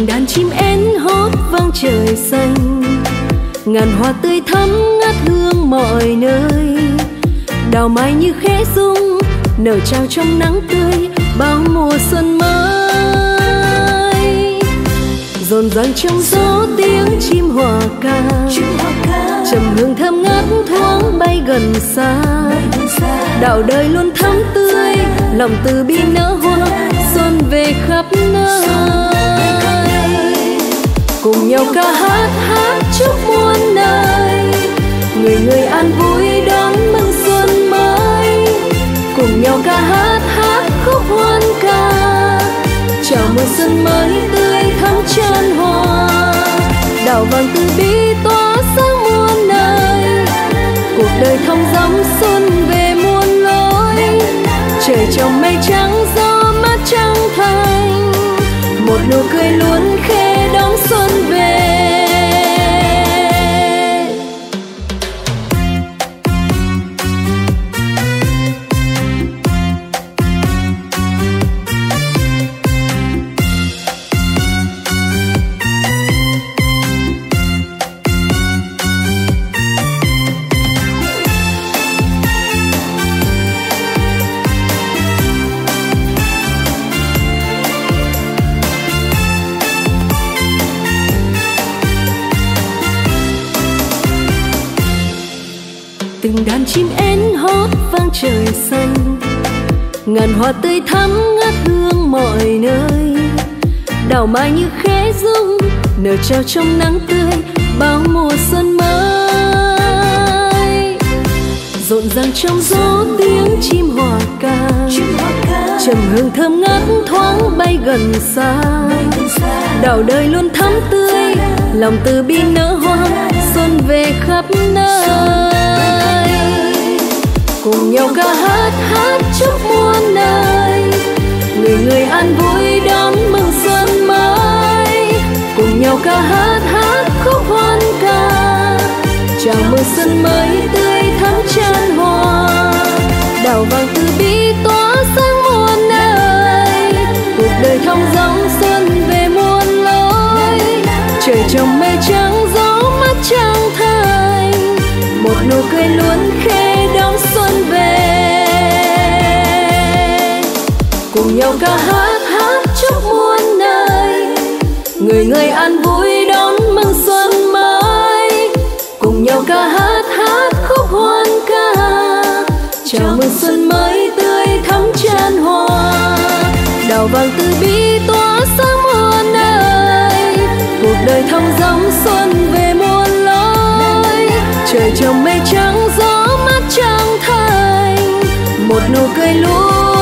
từng đàn chim én hót vang trời xanh, ngàn hoa tươi thắm ngát hương mọi nơi. Đào mai như khẽ rung nở trao trong nắng tươi, bao mùa xuân mới. Rộn ràng trong gió tiếng chim hòa ca, trầm hương thơm ngát thoáng bay gần xa. Đạo đời luôn thắm tươi, lòng từ bi nở hoa, xuân về khắp nơi. Cùng nhau ca hát hát chúc muôn nơi, người người an vui đón mừng xuân mới. Cùng nhau ca hát hát khúc hoan ca, chào mừng xuân mới tươi thắm tràn hoa. Đạo vàng từ bi tỏa sáng muôn nơi, cuộc đời thong dong xuân về muôn lối. Trời trong mây trắng gió mát trăng thành, một nụ cười luôn khê đón xuân về. Từng đàn chim én hót vang trời xanh, ngàn hoa tươi thắm ngát hương mọi nơi. Đào mai như khẽ rung nở trao trong nắng tươi, bao mùa xuân mới. Rộn ràng trong gió tiếng chim hòa ca, trầm hương thơm ngát thoáng bay gần xa. Đạo đời luôn thắm tươi, lòng từ bi nở hoa, xuân về khắp nơi. Cùng nhau ca hát hát chúc muôn nơi, người người an vui đón mừng xuân mới. Cùng nhau ca hát hát khúc hoan ca, chào mừng xuân mới tươi thắm tràn hoa. Đạo vàng từ bi tỏa sáng muôn nơi, cuộc đời thong dong xuân về muôn lối. Trời trong mây trắng gió mát trăng thành, một nụ cười luôn khê đón xuân về. Cùng nhau ca hát hát chúc muôn nơi, người người an vui đón mừng xuân mới. Cùng nhau ca hát hát khúc hoan ca, chào mừng xuân mới tươi thắm tràn hoa. Đào vàng từ bi tỏa sáng muôn nơi, cuộc đời thong dong xuân về muôn lối. Trời trong mây trắng gió mát trăng thành, một nụ cười luôn